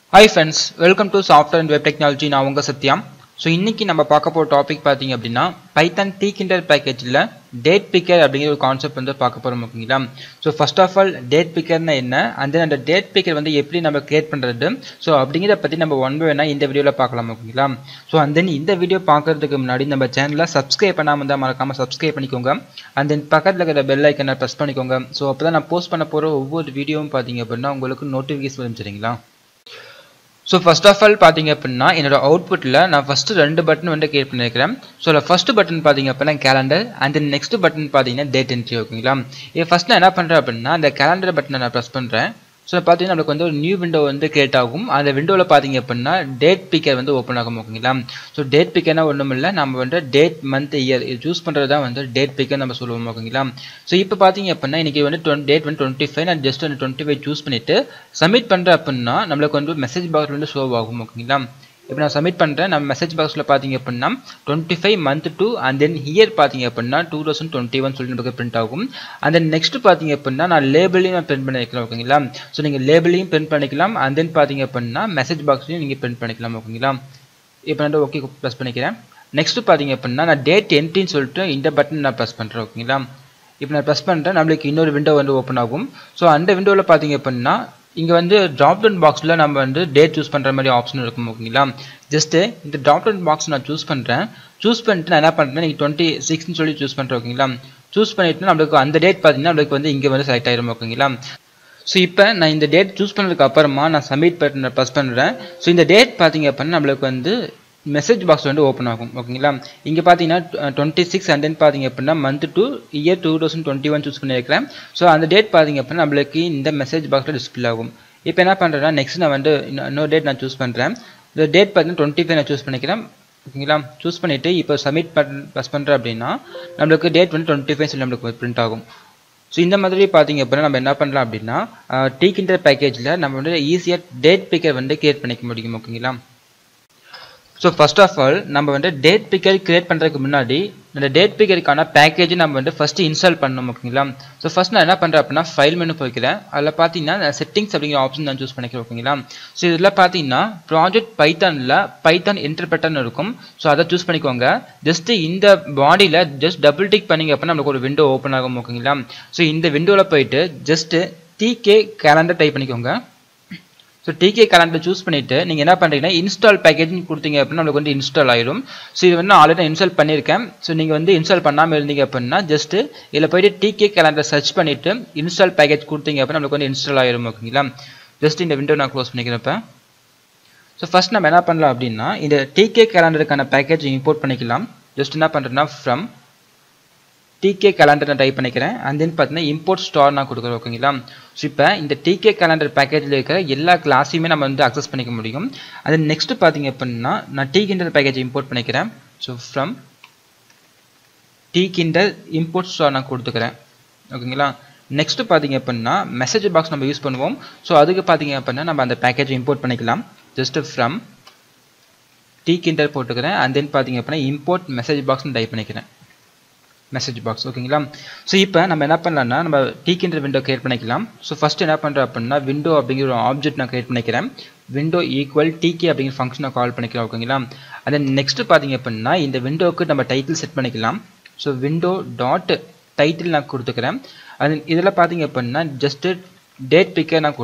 Hi friends, welcome to Software and Web Technology. நான் உங்க Satyam. So இன்னைக்கு நம்ம பார்க்க போகிற டாபிக் பார்த்தீங்க அப்படின்னா பைத்தான் Tkinter பேக்கேஜில் டேட் பிக்கர் அப்படிங்கிற ஒரு கான்செப்ட் வந்து பார்க்க போகிறோம் ஓகேங்களா. So first of all date பிக்கர்னா என்ன, அந்த டேட் பிக்கர் வந்து எப்படி நம்ம கிரியேட் பண்ணுறது, ஸோ அப்படிங்கிறத பற்றி நம்ம ஒன் பை ஒன்னாக இந்த வீடியோவில் பார்க்கலாம் ஓகேங்களா. ஸோ தென் இந்த வீடியோ பார்க்கறதுக்கு முன்னாடி நம்ம சேனலை சப்ஸ்கிரைப் பண்ணாமல் இருந்தால் மறக்காமல் சப்ஸ்கிரைப் பண்ணிக்கோங்க. அண்ட் தென் பக்கத்தில் இருக்கிற பெல் ஐக்கனை ப்ரெஸ் பண்ணிக்கோங்க. ஸோ அப்போ தான் நான் போஸ்ட் பண்ண போகிற ஒவ்வொரு வீடியோவும் பார்த்தீங்க அப்படின்னா உங்களுக்கு நோட்டிஃபிகேஷன் வரும் சரிங்களா. ஸோ ஃபர்ஸ்ட் ஆஃப் ஆல் பார்த்தீங்க அப்படின்னா என்னோட அவுட்புட்டில் நான் ஃபஸ்ட்டு 2 பட்டன் வந்து கிரியேட் பண்ணியிருக்கிறேன். ஸோ ஃபர்ஸ்ட் பட்டன் பார்த்தீங்க அப்படின்னா calendar and then next button பார்த்தீங்கன்னா டேட் என்ட்ரி ஓகேங்களா. இது ஃபஸ்ட் நான் என்ன பண்ணுறேன் அப்படின்னா அந்த கேலண்டர் பட்டனை நான் ப்ரெஸ் பண்ணுறேன். ஸோ பார்த்தீங்கன்னா நம்மளுக்கு வந்து ஒரு நியூ விண்டோ வந்து கிரியேட் ஆகும். அந்த விண்டோவில் பார்த்தீங்க அப்படின்னா டேட் பிக்கர் வந்து ஓப்பன் ஆகும் ஓகேங்களா. ஸோ டேட் பிக்கர்னா ஒன்றும் இல்லை, நம்ம வந்து டேட் மந்த் இயர் இது சூஸ் பண்ணுறது தான் வந்து டேட் பிக்கர் நம்ம சொல்லுவோம் ஓகேங்களா. ஸோ இப்போ பார்த்தீங்க அப்படின்னா இன்றைக்கி வந்து டேட் வந்து 25, நான் ஜஸ்ட் வந்து 25 சூஸ் பண்ணிவிட்டு சப்மிட் பண்ணுறேன் அப்படின்னா நம்மளுக்கு வந்து மெசேஜ் பாக்ஸ் வந்து ஷோ ஆகும் ஓகேங்களா. இப்போ நான் சப்மிட் பண்ணுறேன். நம்ம மெசேஜ் பாக்ஸில் பார்த்தீங்க அப்படின்னா 25 மந்த் 2 அண்ட் தென் இயர் பார்த்தீங்க அப்படின்னா 2021 சொல்லி நமக்கு பிரிண்ட் ஆகும். அண்ட் தென் நெக்ஸ்ட் பார்த்தீங்க அப்படின்னா நான் லேபிளையும் நான் பிரிண்ட் பண்ணி வைக்கலாம் ஓகேங்களா. ஸோ நீங்கள் லேபிளையும் பிரிண்ட் பண்ணிக்கலாம் அண்ட் தென் பார்த்தீங்க அப்படின்னா மெசேஜ் பாக்ஸ்லையும் நீங்கள் பிரிண்ட் பண்ணிக்கலாம் ஓகேங்களா. இப்போ நான் ஓகே ப்ரெஸ் பண்ணிக்கிறேன். நெக்ஸ்ட் பார்த்தீங்க அப்படின்னா நான் டேட் என்ட்ரின்னு சொல்லிட்டு இந்த பட்டன் நான் ப்ரெஸ் பண்ணுறேன் ஓகேங்களா. இப்போ நான் ப்ரெஸ் பண்ணுறேன், நம்மளுக்கு இன்னொரு விண்டோ வந்து ஓப்பன் ஆகும். ஸோ அந்த விண்டோவில் பார்த்தீங்க அப்படின்னா இங்கே வந்து ட்ராப் டவுன் பாக்ஸில் நம்ம வந்து டேட் சூஸ் பண்ணுற மாதிரி ஆப்ஷன் இருக்கும் ஓகேங்களா. ஜஸ்ட்டு இந்த ட்ராப் டவுன் பாக்ஸ் நான் சூஸ் பண்ணுறேன். சூஸ் பண்ணிட்டு நான் என்ன பண்ணுறேன், நீங்கள் 26ன்னு சொல்லி சூஸ் பண்ணுறேன் ஓகேங்களா. சூஸ் பண்ணிவிட்டு நம்மளுக்கு அந்த டேட் பார்த்தீங்கன்னா நம்மளுக்கு வந்து இங்கே வந்து செலக்ட் ஆகிடும் ஓகேங்களா. ஸோ இப்போ நான் இந்த டேட் சூஸ் பண்ணதுக்கு அப்புறமா நான் சப்மிட் பட்டனை ப்ரெஸ் பண்ணுறேன். ஸோ இந்த டேட் பார்த்தீங்க அப்படின்னா நம்மளுக்கு வந்து மெசேஜ் பாக்ஸ் வந்து ஓப்பன் ஆகும் ஓகேங்களா. இங்கே பார்த்தீங்கன்னா 26 அண்ட் தென் பார்த்தீங்க அப்படின்னா மந்த் 2 இயர் 2021 சூஸ் பண்ணியிருக்கிறேன். ஸோ அந்த டேட் பார்த்தீங்க அப்படின்னா நம்மளுக்கு இந்த மெசேஜ் பாக்ஸில் டிஸ்பிளே ஆகும். இப்போ என்ன பண்ணுறேன்னா நெக்ஸ்ட் நான் வந்து இன்னொரு டேட் நான் சூஸ் பண்ணுறேன். இந்த டேட் பார்த்தீங்கன்னா 25 நான் சூஸ் பண்ணிக்கிறேன் ஓகேங்களா. சூஸ் பண்ணிவிட்டு இப்போ சப்மிட் பட்டன் ப்ரெஸ் பண்ணுறேன் அப்படின்னா நம்மளுக்கு டேட் வந்து 25 சொல்லி நம்மளுக்கு பிரிண்ட் ஆகும். ஸோ இந்த மாதிரி பார்த்தீங்க அப்படின்னா நம்ம என்ன பண்ணலாம் அப்படின்னா Tkinter பேக்கேஜில் நம்ம வந்து ஈஸியாக டேட் பிக்கர் வந்து கிரியேட் பண்ணிக்க முடியும் ஓகேங்களா. ஸோ ஃபர்ஸ்ட் ஆஃப் ஆல் நம்ம வந்து டேட் பிக்கர் கிரியேட் பண்ணுறதுக்கு முன்னாடி இந்த டேட் பிக்கருக்கான பேக்கேஜ் நம்ம வந்து ஃபஸ்ட்டு இன்ஸ்டால் பண்ணணும் ஓகேங்களா. ஸோ ஃபஸ்ட் நான் என்ன பண்ணுறேன் அப்படின்னா ஃபைல் மெனு போய்க்கிறேன். அதில் பார்த்தீங்கன்னா செட்டிங்ஸ் அப்படிங்கிற ஆப்ஷன் நான் சூஸ் பண்ணிக்கிறேன் ஓகேங்களா. ஸோ இதில் பார்த்தீங்கன்னா ப்ராஜெக்ட் பைத்தானில் பைத்தான் இன்டர்பிரட்டர்னு இருக்கும். ஸோ அதை சூஸ் பண்ணிக்கோங்க. ஜஸ்ட் இந்த பாடியில் ஜஸ்ட் டபுள் டிக் பண்ணிங்க அப்படின்னா நம்மளுக்கு ஒரு விண்டோ ஓப்பன் ஆகும் ஓகேங்களா. ஸோ இந்த விண்டோவில் போயிட்டு ஜஸ்ட்டு TK கேலண்டர் டைப் பண்ணிக்கோங்க. ஸோ TK கேலண்டர் சூஸ் பண்ணிவிட்டு நீங்கள் என்ன பண்ணுறீங்கன்னா இன்ஸ்டால் பேக்கேஜ்னு கொடுத்தீங்க அப்படின்னா நம்மளுக்கு வந்து இன்ஸ்டால் ஆயிடும். ஸோ இது வந்து ஆல்ரெடி நான் இன்ஸ்டால் பண்ணியிருக்கேன். ஸோ நீங்கள் வந்து இன்ஸ்டால் பண்ணாமல் இருந்தீங்க அப்படின்னா ஜஸ்ட்டு இதில் போய்ட்டு TK கேலண்டர் சர்ச் பண்ணிவிட்டு இன்ஸ்டால் பேக்கேஜ் கொடுத்தீங்க அப்படின்னா நம்மளுக்கு வந்து இன்ஸ்டால் ஆயிடும் ஓகேங்களா. ஜஸ்ட் இந்த விண்டோ நான் க்ளோஸ் பண்ணிக்கிறப்ப ஸோ ஃபஸ்ட் நம்ம என்ன பண்ணலாம் அப்படின்னா இந்த TK கேலண்டருக்கான பேக்கேஜ் இம்போர்ட் பண்ணிக்கலாம். ஜஸ்ட் என்ன பண்ணுறேன்னா ஃப்ரம் TK கேலண்டர் நான் டைப் பண்ணிக்கிறேன். அண்ட் தென் பார்த்தீங்கன்னா இம்போர்ட் ஸ்டார் நான் கொடுக்குறேன் ஓகேங்களா. ஸோ இப்போ இந்த TK கேலண்டர் பேக்கேஜில் இருக்கிற எல்லா கிளாஸையுமே நம்ம வந்து அக்சஸ் பண்ணிக்க முடியும். அது நெக்ஸ்ட் பார்த்தீங்க அப்படின்னா நான் Tkinter பேக்கேஜ் இம்போர்ட் பண்ணிக்கிறேன். So from Tkinter import star நான் கொடுத்துக்கிறேன் ஓகேங்களா. நெக்ஸ்ட் பார்த்தீங்க அப்படின்னா மெசேஜ் பாக்ஸ் நம்ம யூஸ் பண்ணுவோம். ஸோ அதுக்கு பார்த்தீங்க அப்படின்னா நம்ம அந்த பேக்கேஜ் இம்போர்ட் பண்ணிக்கலாம். ஜஸ்ட் ஃப்ரம் Tkinter போட்டுக்கிறேன். அண்ட் தென் பார்த்தீங்க அப்படின்னா இம்போர்ட் மெசேஜ் பாக்ஸ்னு டைப் பண்ணிக்கிறேன். மெசேஜ் பாக்ஸ் ஓகேங்களா. ஸோ இப்போ நம்ம என்ன பண்ணலாம்னா நம்ம Tkinter விண்டோ கிரியேட் பண்ணிக்கலாம். ஸோ ஃபஸ்ட்டு என்ன பண்ணுறேன் அப்படின்னா விண்டோ அப்படிங்கிற ஒரு ஆப்ஜெக்ட் நான் கிரியேட் பண்ணிக்கிறேன். விண்டோ ஈக்குவல் TK அப்படிங்கிற ஃபங்க்ஷனை கால் பண்ணிக்கலாம் ஓகேங்களா. அது நெக்ஸ்ட் பார்த்தீங்க அப்படின்னா இந்த விண்டோவுக்கு நம்ம டைட்டில் செட் பண்ணிக்கலாம். ஸோ விண்டோ டாட் டைட்டில் நான் கொடுத்துக்கிறேன். அது இதில் பார்த்தீங்க அப்படின்னா ஜஸ்ட்டு டேட் பிக்கர் நான்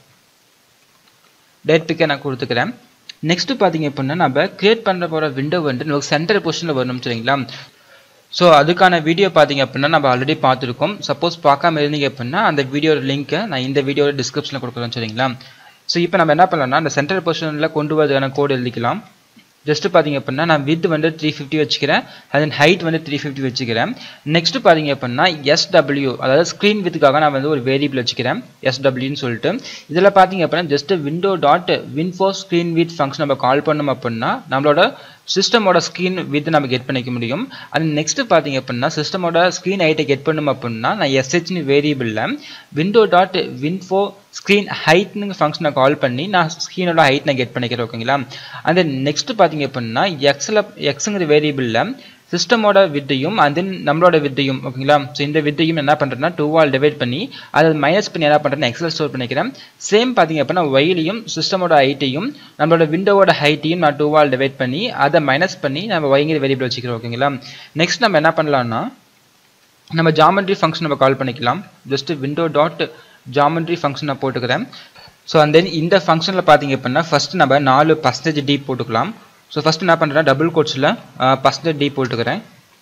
கொடுத்துக்கிறேன். நெக்ஸ்ட் பார்த்தீங்க அப்படின்னா நம்ம கிரியேட் பண்ணுற போகிற விண்டோ வந்து நமக்கு சென்டர் பொசிஷனில் வரணும் சரிங்களா. ஸோ அதுக்கான வீடியோ பார்த்தீங்க அப்படின்னா நம்ம ஆல்ரெடி பார்த்துருக்கோம். சப்போஸ் பார்க்காம இருந்தீங்க அப்படின்னா அந்த வீடியோட லிங்க்கை நான் இந்த வீடியோட டிஸ்கிரிப்ஷனில் கொடுக்குறேன் சரிங்களா. ஸோ இப்போ நம்ம என்ன பண்ணலாம்னா அந்த சென்டர் பொசிஷனில் கொண்டு வரதுக்கான கோடு எழுதிக்கலாம். ஜஸ்ட் பார்த்தீங்க அப்படின்னா நான் வித் வந்து 350 வச்சுக்கிறேன். அதன் ஹைட் வந்து 350 வச்சுக்கிறேன். நெக்ஸ்ட் பார்த்தீங்க அப்படின்னா SW அதாவது ஸ்க்ரீன் வித்துக்காக நான் வந்து ஒரு வேரியபிள் வச்சுக்கிறேன் SWன்னு சொல்லிட்டு. இதில் பார்த்தீங்க அப்படின்னா just window dot winfo screen width function நம்ம கால் பண்ணோம் அப்படின்னா நம்மளோட சிஸ்டமோட ஸ்க்ரீன் வித் நம்ம கெட் பண்ணிக்க முடியும். அது நெக்ஸ்ட் பார்த்தீங்க அப்படின்னா சிஸ்டமோட ஸ்க்ரீன் ஹைட்டை கெட் பண்ணணும் அப்படின்னா நான் SHன்னு வேரியபிளில் விண்டோ டாட் வின்ஃபோ ஸ்க்ரீன் ஹைட்னு ஃபங்க்ஷனை கால் பண்ணி நான் ஸ்க்ரீனோட ஹைட் நான் கெட் பண்ணிக்கிறேன் ஓகேங்களா. அந்த நெக்ஸ்ட் பார்த்தீங்க அப்படின்னா எக்ஸுங்கிற வேரியபிளில் சிஸ்டமோட வித்தையும் அண்ட் தென் நம்மளோட வித்தையும் ஓகேங்களா. ஸோ இந்த வித்தையும் என்ன பண்ணுறேன்னா 2ஆல் டிவைட் பண்ணி அதை மைனஸ் பண்ணி என்ன பண்ணுறேன்னா எக்ஸல் ஸ்டோர் பண்ணிக்கிறேன். சேம் பார்த்தீங்க அப்படின்னா ஒய்லையும் சிஸ்டமோட ஹைட்டையும் நம்மளோட விண்டோவோட ஹைட்டையும் நான் 2ஆல் டிவைட் பண்ணி அதை மைனஸ் பண்ணி நம்ம ஒய்ங்கிற வேரியபிள் வச்சுக்கிறோம் ஓகேங்களா. நெக்ஸ்ட் நம்ம என்ன பண்ணலாம்னா நம்ம ஜாமெட்ரி ஃபங்க்ஷன் நம்ம கால் பண்ணிக்கலாம். Just window dot geometry function நான் போட்டுக்கிறேன். ஸோ அண்ட் தென் இந்த ஃபங்க்ஷனில் பார்த்தீங்க அப்படின்னா ஃபஸ்ட் நம்ம 4% போட்டுக்கலாம். ஸோ ஃபஸ்ட் என்ன பண்ணுறேன்னா டபுள் கோட்ஸில் %d போட்டுக்கிறேன்.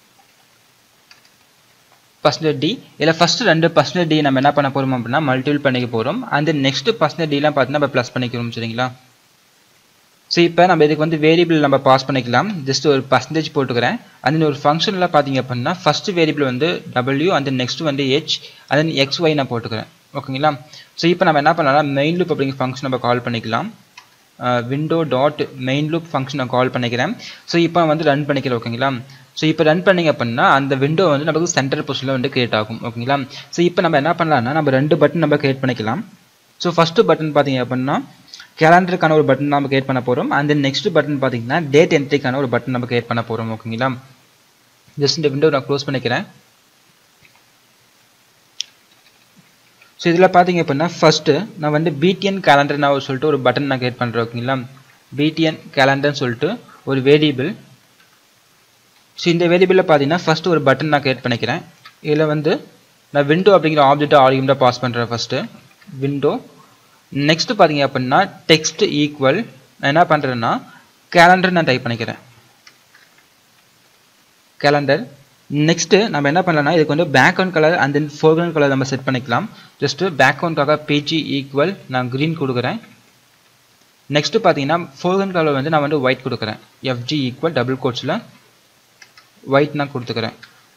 %d இதில் ஃபஸ்ட்டு 2% நம்ம என்ன பண்ண போகிறோம் அப்படின்னா மல்டிபிள் பண்ணிக்க போகிறோம். அண்ட் தென் நெக்ஸ்ட் %dலாம் பார்த்தீங்கன்னா நம்ம ப்ளஸ் பண்ணிக்கிறோம் சரிங்களா. ஸோ இப்போ நம்ம இதுக்கு வந்து வேரியபிள் நம்ம பாஸ் பண்ணிக்கலாம். ஜஸ்ட் ஒரு % போட்டுக்கிறேன். அண்ட் தென் ஒரு ஃபங்க்ஷனில் பார்த்தீங்க அப்படின்னா ஃபஸ்ட்டு வேரியபிள் வந்து w அண்ட் தென் நெக்ஸ்ட் வந்து h அண்ட் தென் xy நான் போட்டுக்கிறேன் ஓகேங்களா. ஸோ இப்போ நம்ம என்ன பண்ணலாம் மெயின் லூப் அப்படிங்கிற ஃபங்க்ஷன் நம்ம கால் பண்ணிக்கலாம். விண்டோ டாட் மெயின் லூப் ஃபங்க்ஷனை கால் பண்ணிக்கிறேன். ஸோ இப்போ வந்து ரன் பண்ணிக்கிறேன் ஓகேங்களா. ஸோ இப்போ ரன் பண்ணிங்க அப்படின்னா அந்த விண்டோ வந்து நமக்கு சென்டர் பொசிஷனில் வந்து கிரியேட் ஆகும் ஓகேங்களா. ஸோ இப்போ நம்ம என்ன பண்ணலாம்னா நம்ம 2 பட்டன் நம்ம கிரியேட் பண்ணிக்கலாம். ஸோ ஃபஸ்ட்டு பட்டன் பார்த்தீங்க அப்படின்னா கேலண்டருக்கான ஒரு பட்டன் நம்ம கிரியேட் பண்ண போகிறோம். அண்ட் தென் நெக்ஸ்ட் பட்டன் பார்த்தீங்கன்னா டேட் என்ட்ரிக்கான ஒரு பட்டன் நம்ம கிரியேட் பண்ண போகிறோம் ஓகேங்களா. ஜஸ்ட் இந்த விண்டோ நான் க்ளோஸ் பண்ணிக்கிறேன். ஸோ இதில் பார்த்தீங்க அப்படின்னா ஃபஸ்ட்டு நான் வந்து BTN கேலண்டர் நான் சொல்லிட்டு ஒரு பட்டன் நான் கிரியேட் பண்ணுறேன் ஓகேங்களா. BTN கேலண்டர்னு சொல்லிட்டு ஒரு வேரியபிள். ஸோ இந்த வேரியபிளில் பார்த்தீங்கன்னா ஃபஸ்ட்டு ஒரு பட்டன் நான் கிரியேட் பண்ணிக்கிறேன். இதில் வந்து நான் விண்டோ அப்படிங்கிற ஆப்ஜெக்ட் ஆர்குமெண்ட்டாக பாஸ் பண்ணுறேன். ஃபஸ்ட்டு விண்டோ நெக்ஸ்ட்டு பார்த்தீங்க அப்படின்னா டெக்ஸ்ட் ஈக்குவல் நான் என்ன பண்ணுறேன்னா கேலண்டர் நான் டைப் பண்ணிக்கிறேன். கேலண்டர் நெக்ஸ்ட்டு நம்ம என்ன பண்ணலாம்னா இதுக்கு வந்து background colour and then foreground colour நம்ம செட் பண்ணிக்கலாம். ஜஸ்ட்டு பேக்ரவுண்டுக்காக PG ஈக்குவல் நான் க்ரீன் கொடுக்குறேன். நெக்ஸ்ட்டு பார்த்தீங்கன்னா ஃபோர்க்ரவுண்ட் கலர் வந்து நான் வந்து ஒயிட் கொடுக்குறேன். FG ஈக்குவல் டபுள் கோட்ஸில் ஒயிட் நான் கொடுத்துக்கிறேன்.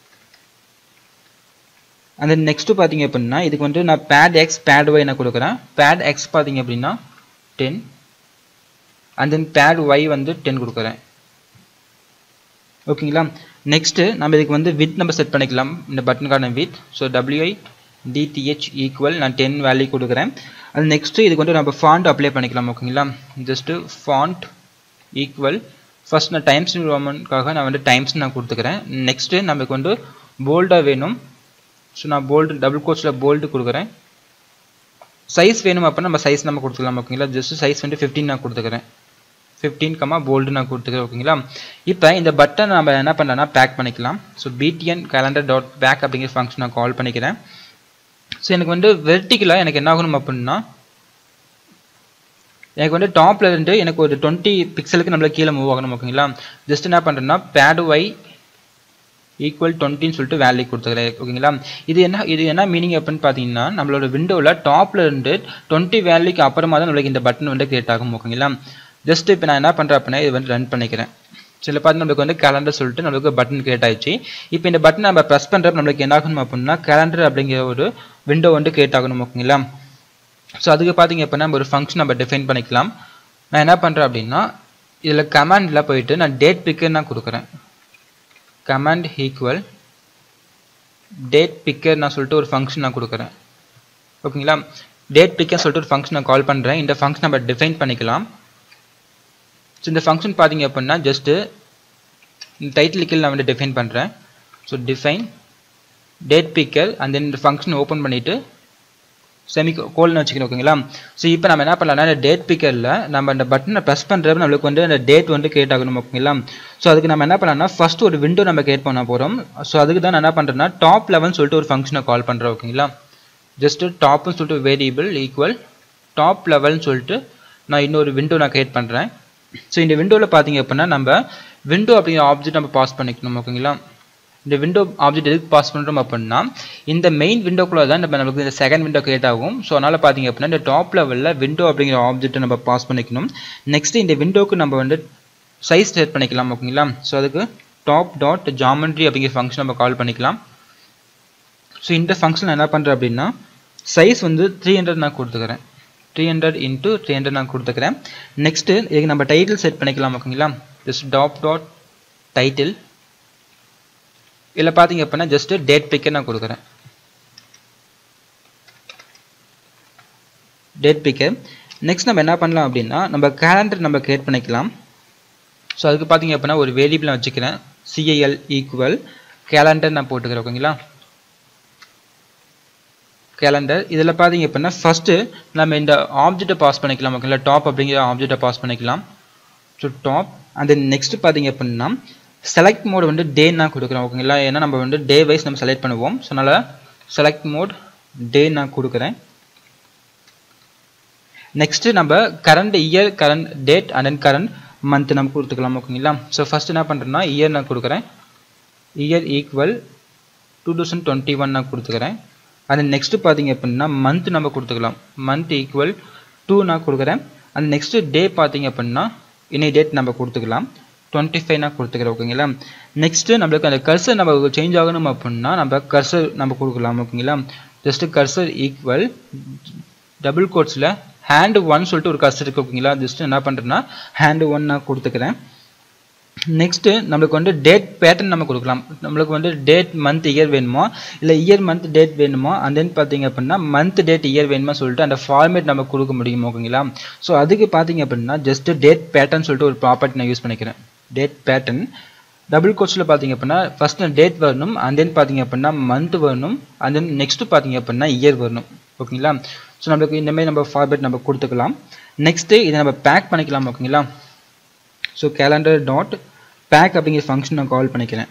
அண்ட் தென் நெக்ஸ்ட்டு பார்த்தீங்க அப்படின்னா இதுக்கு வந்து நான் பேட் X பேட் Y நான் கொடுக்குறேன். பேட் X பார்த்தீங்க அப்படின்னா 10 அண்ட் தென் பேட் Y வந்து 10 கொடுக்குறேன் ஓகேங்களா. நெக்ஸ்ட்டு நம்ம இதுக்கு வந்து வித் நம்ம செட் பண்ணிக்கலாம். இந்த பட்டனுக்கான வித் ஸோ WIDTH ஈக்குவல் நான் 10 வேல்யூ கொடுக்குறேன். அது நெக்ஸ்ட்டு இதுக்கு வந்து நம்ம ஃபாண்ட் அப்ளை பண்ணிக்கலாம் ஓகேங்களா. ஜஸ்ட்டு ஃபாண்ட் ஈக்குவல் ஃபஸ்ட் நான் டைம்ஸ் நியூ ரோமனுக்காக நான் வந்து டைம்ஸ் நான் கொடுத்துக்கிறேன். நெக்ஸ்ட்டு நமக்கு வந்து போல்டாக வேணும். ஸோ நான் போல்டு டபுள் கோட்ஸில் போல்டு கொடுக்குறேன். சைஸ் வேணும் அப்படின்னா நம்ம சைஸ் நம்ம கொடுத்துக்கலாம் ஓகேங்களா. ஜஸ்ட்டு சைஸ் வந்து 15 நான் கொடுத்துக்கிறேன். 15 போல்டு நான் கொடுத்துக்கிறேன் ஓகேங்களா. இப்போ இந்த பட்டன் நம்ம என்ன பண்ணலாம்னா பேக் பண்ணிக்கலாம். So BTN calendar dot pack அப்படிங்கிற ஃபங்க்ஷன் நான் கால் பண்ணிக்கிறேன். ஸோ எனக்கு வந்து வெர்டிக்கலாக எனக்கு என்ன ஆகணும் அப்படின்னா எனக்கு வந்து டாப்ல இருந்து எனக்கு ஒரு 20 பிக்சலுக்கு நம்மள கீழே மூவ் ஆகணும் ஓகேங்களா. ஜஸ்ட் என்ன பண்ணுறேன்னா பேட் Y ஈக்குவல் 20ன்னு சொல்லிட்டு வேல்யூ கொடுத்துக்கிறேன் ஓகேங்களா. இது என்ன மீனிங் அப்படின்னு பார்த்தீங்கன்னா நம்மளோட விண்டோவில் டாப்ல இருந்து 20 வேல்யூக்கு அப்புறமா தான் நம்மளுக்கு இந்த பட்டன் வந்து கிரியேட் ஆகும் ஓகேங்களா. ஜஸ்ட் இப்போ நான் என்ன பண்ணுறேன் அப்படின்னா இது வந்து ரன் பண்ணிக்கிறேன். சில பார்த்து நம்மளுக்கு வந்து கேலண்டர் சொல்லிட்டு நம்மளுக்கு பட்டன் கிரியேட் ஆயிடுச்சு. இப்போ இந்த பட்டன் நம்ம ப்ரெஸ் பண்ணுறப்ப நம்மளுக்கு என்ன ஆகணும் அப்படின்னா கேலண்டர் அப்படிங்கிற ஒரு விண்டோ வந்து கிரியேட் ஆகணும் ஓகேங்களா. ஸோ அதுக்கு பார்த்தீங்க அப்படின்னா நம்ம ஒரு ஃபங்க்ஷன் நம்ம டிஃபைன் பண்ணிக்கலாம். நான் என்ன பண்ணுறேன் அப்படின்னா இதில் கமாண்டில் போயிட்டு நான் டேட் பிக்கர் நான் கொடுக்குறேன். கமாண்ட் ஈக்குவல் டேட் பிக்கர் நான் சொல்லிட்டு ஒரு ஃபங்க்ஷன் நான் கொடுக்குறேன் ஓகேங்களா. டேட் பிக்கர் சொல்லிட்டு ஒரு ஃபங்க்ஷன் நான் கால் பண்ணுறேன். இந்த ஃபங்க்ஷன் நம்ம டிஃபைன் பண்ணிக்கலாம். ஸோ இந்த ஃபங்க்ஷன் பார்த்தீங்க அப்படின்னா ஜஸ்ட்டு டைட்டில் கீழ் நான் வந்து டிஃபைன் பண்ணுறேன். So define date picker and then இந்த ஃபங்க்ஷன் ஓப்பன் பண்ணிவிட்டு கோல்னு வச்சுக்கணும் ஓகேங்களா. ஸோ இப்போ நம்ம என்ன பண்ணலாம்னா இந்த டேட் பிக்கரில் நம்ம அந்த பட்டனை ப்ரெஸ் பண்ணுறப்ப நம்மளுக்கு வந்து அந்த டேட் வந்து கிரியேட் ஆகணும் ஓகேங்களா. ஸோ அதுக்கு நம்ம என்ன பண்ணலாம்னா ஃபர்ஸ்ட் ஒரு விண்டோ நம்ம கிரியேட் பண்ண போகிறோம். ஸோ அதுக்கு தான் நான் என்ன பண்ணுறேன்னா டாப் லெவல்னு சொல்லிட்டு ஒரு ஃபங்க்ஷனை கால் பண்ணுறேன் ஓகேங்களா. ஜஸ்ட்டு டாப்னு சொல்லிட்டு வேரியபிள் ஈக்குவல் டாப் லெவல்னு சொல்லிட்டு நான் இன்னொரு விண்டோ நான் கிரியேட் பண்ணுறேன். ஸோ இந்த விண்டோவில் பார்த்தீங்க அப்படின்னா நம்ம விண்டோ அப்படிங்கிற ஆப்ஜெக்ட் நம்ம பாஸ் பண்ணிக்கணும் ஓகேங்களா. இந்த விண்டோ ஆப்ஜெக்ட் எதுக்கு பாஸ் பண்ணுறோம் அப்படின்னா இந்த மெயின் விண்டோக்குள்ளே தான் நமக்கு இந்த செகண்ட் விண்டோ கிரியேட் ஆகும். ஸோ அதனால் பார்த்தீங்க அப்படின்னா இந்த டாப் லெவலில் விண்டோ அப்படிங்கிற ஆப்ஜெக்ட்டை நம்ம பாஸ் பண்ணிக்கணும். நெக்ஸ்ட் இந்த விண்டோக்கு நம்ம வந்து சைஸ் செட் பண்ணிக்கலாம் ஓகேங்களா. ஸோ அதுக்கு டாப் டாட் ஜாமெட்ரி அப்படிங்கிற ஃபங்க்ஷன் நம்ம கால் பண்ணிக்கலாம். ஸோ இந்த ஃபங்க்ஷன் என்ன பண்ணுறேன் அப்படின்னா சைஸ் வந்து 300 நான் கொடுத்துக்கிறேன். 300 × 300 நான் கொடுத்துக்கிறேன். நெக்ஸ்ட்டு இதுக்கு நம்ம டைட்டில் செட் பண்ணிக்கலாம் ஓகேங்களா. ஜஸ்ட் டாப் டாட் டைட்டில் இதில் பார்த்தீங்க அப்படின்னா ஜஸ்ட் டேட் பிக்கர் நான் கொடுக்குறேன். டேட் பிக்கர் நெக்ஸ்ட் நம்ம என்ன பண்ணலாம் அப்படின்னா நம்ம கேலண்டர் நம்ம கிரியேட் பண்ணிக்கலாம். ஸோ அதுக்கு பார்த்தீங்க அப்படின்னா ஒரு வேரியபிள் நான் வச்சுக்கிறேன். cal ஈக்குவல் கேலண்டர் நான் போட்டுக்கிறேன் ஓகேங்களா. கேலண்டர் இதில் பார்த்தீங்க அப்படின்னா ஃபஸ்ட்டு நம்ம இந்த ஆப்ஜெக்டை பாஸ் பண்ணிக்கலாம் ஓகேங்களா. டாப் அப்படிங்கிற ஆப்ஜெக்டை பாஸ் பண்ணிக்கலாம். So top and then next பார்த்தீங்க அப்படின்னா செலக்ட் மோட் வந்து டே நான் கொடுக்குறேன் ஓகேங்களா. ஏன்னா நம்ம வந்து டே வைஸ் நம்ம செலக்ட் பண்ணுவோம். ஸோ அதனால் செலக்ட் மோட் டே நான் கொடுக்குறேன். நெக்ஸ்ட்டு நம்ம current year, current date and then current month நம்ம கொடுத்துக்கலாம் ஓகேங்களா. ஸோ ஃபஸ்ட்டு என்ன பண்ணுறேன்னா இயர் நான் கொடுக்குறேன். இயர் ஈக்குவல் 2021 நான் கொடுத்துக்கிறேன். அண்ட் நெக்ஸ்ட்டு பார்த்தீங்க அப்படின்னா மந்த் நம்ம கொடுத்துக்கலாம். மந்த் ஈக்குவல் 2 நான் கொடுக்குறேன். அண்ட் நெக்ஸ்ட்டு டே பார்த்தீங்க அப்படின்னா இன்னைய டேட் நம்ம கொடுத்துக்கலாம். 25 நான் கொடுத்துக்கிறேன் ஓகேங்களா. நெக்ஸ்ட்டு நம்மளுக்கு அந்த கர்சர் நம்ம சேஞ்ச் ஆகணும் அப்படின்னா நம்ம கர்சர் நம்ம கொடுக்கலாம் ஓகேங்களா. ஜஸ்ட்டு கர்சர் ஈக்குவல் டபுள் கோட்ஸில் ஹேண்ட் 1 சொல்லிட்டு ஒரு கர்சர் இருக்குது ஓகேங்களா. ஜஸ்ட்டு என்ன பண்ணுறேன்னா ஹேண்ட் 1 நான் கொடுத்துக்கிறேன். நெக்ஸ்ட்டு நம்மளுக்கு வந்து டேட் பேட்டர்ன் நம்ம கொடுக்கலாம். நம்மளுக்கு வந்து டேட் மந்த் இயர் வேணுமா இல்லை இயர் மந்த் டேட் வேணுமா அண்ட் தென் பார்த்தீங்க அப்படின்னா மந்த் டேட் இயர் வேணுமா சொல்லிட்டு அந்த ஃபார்மேட் நம்ம கொடுக்க முடியும் ஓகேங்களா. ஸோ அதுக்கு பார்த்தீங்க அப்படின்னா ஜஸ்ட்டு டேட் பேட்டர்ன் சொல்லிட்டு ஒரு ப்ராப்பர்ட்டி நான் யூஸ் பண்ணிக்கிறேன். டேட் பேட்டர்ன் டபுள் கோட்ஸில் பார்த்தீங்க அப்படின்னா ஃபர்ஸ்ட் டேட் வரணும் அண்ட் தென் பார்த்தீங்க அப்படின்னா மந்த் வரணும் அண்ட் தென் நெக்ஸ்ட்டு பார்த்தீங்க அப்படின்னா இயர் வரணும் ஓகேங்களா. ஸோ நம்மளுக்கு இந்தமாதிரி நம்ம ஃபார்மேட் நம்ம கொடுத்துக்கலாம். நெக்ஸ்ட்டு இதை நம்ம பேக் பண்ணிக்கலாம் ஓகேங்களா. ஸோ கேலண்டர் டாட் பேக் அப்படிங்கிற ஃபங்க்ஷன் நான் கால் பண்ணிக்கிறேன்.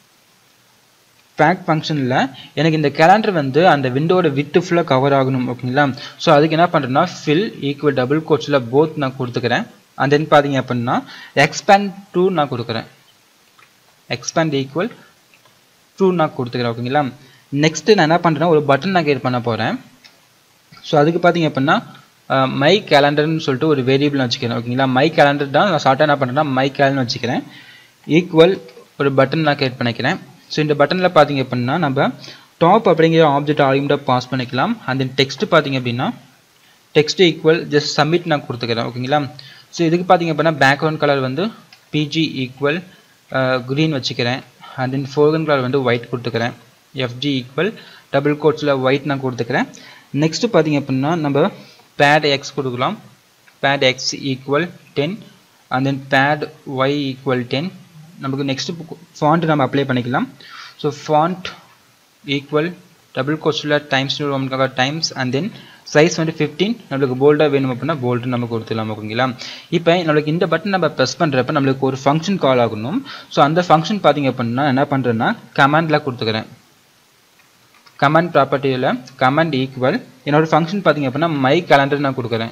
பேக் ஃபங்க்ஷனில் எனக்கு இந்த கேலண்டர் வந்து அந்த விண்டோட வித்து ஃபுல்லாக கவர் ஆகணும் ஓகேங்களா. ஸோ அதுக்கு என்ன பண்ணுறேன்னா ஃபில் ஈக்குவல் டபுள் கோட்ஸில் போத் நான் கொடுத்துக்கிறேன். அண்ட் தென் பார்த்தீங்க அப்படின்னா எக்ஸ்பேண்ட் 2 நான் கொடுக்குறேன். எக்ஸ்பேண்ட் ஈக்குவல் 2 நான் கொடுத்துக்கிறேன் ஓகேங்களா. நெக்ஸ்ட்டு நான் என்ன பண்ணுறேன்னா ஒரு பட்டன் நான் கிரியேட் பண்ண போகிறேன். ஸோ அதுக்கு பார்த்தீங்க அப்படின்னா மை கேலண்டர்னு சொல்லிட்டு ஒரு வேரியபிள் வச்சுக்கிறேன் ஓகேங்களா. மை கேலண்டர் தான் நான் ஷார்ட்டாக என்ன பண்ணுறேன்னா மை கேலண்டர் வச்சுக்கிறேன். ஈக்குவல் ஒரு பட்டன் நான் கிரியேட் பண்ணிக்கிறேன். ஸோ இந்த பட்டனில் பார்த்தீங்க அப்படின்னா நம்ம டாப் அப்படிங்கிற ஆப்ஜெக்ட் ஆர்குமெண்ட்டாக பாஸ் பண்ணிக்கலாம். அண்ட் தென் டெக்ஸ்ட் பார்த்தீங்க அப்படின்னா டெக்ஸ்ட் ஈக்குவல் ஜஸ்ட் சப்மிட் நான் கொடுத்துக்கிறேன் ஓகேங்களா. ஸோ இதுக்கு பார்த்தீங்க அப்படின்னா பேக்ரவுண்ட் கலர் வந்து பிஜி ஈக்குவல் க்ரீன் வச்சுக்கிறேன். அண்ட் தென் ஃபோர்க்ரவுண்ட் கலர் வந்து ஒயிட் கொடுத்துக்கிறேன். எஃப்ஜி ஈக்குவல் டபுள் கோட்ஸில் ஒயிட் நான் கொடுத்துக்கிறேன். நெக்ஸ்ட்டு பார்த்தீங்க அப்படின்னா நம்ம பேட் எக்ஸ் கொடுக்கலாம். Pad X equal 10 and then pad Y equal 10. நமக்கு நெக்ஸ்ட்டு ஃபாண்ட் நம்ம அப்ளை பண்ணிக்கலாம். ஸோ ஃபாண்ட் ஈக்குவல் டபுள் கோட்ஸில் times times and then size வந்து 15. நம்மளுக்கு போல்டாக வேணும் அப்படின்னா போல்டு நம்ம கொடுத்துக்கலாம் ஓகேங்களா. இப்போ நம்மளுக்கு இந்த பட்டன் நம்ம ப்ரெஸ் பண்ணுறப்ப நம்மளுக்கு ஒரு ஃபங்க்ஷன் கால் ஆகணும். ஸோ அந்த ஃபங்க்ஷன் பார்த்தீங்க அப்படின்னா என்ன பண்ணுறேன்னா கமாண்டில் கொடுத்துக்கிறேன். கமாண்ட் ப்ராப்பர்ட்டியில் கமாண்ட் ஈக்குவல் என்னோடய ஃபங்க்ஷன் பார்த்தீங்க அப்படின்னா மை கேலண்டர் நான் கொடுக்குறேன்.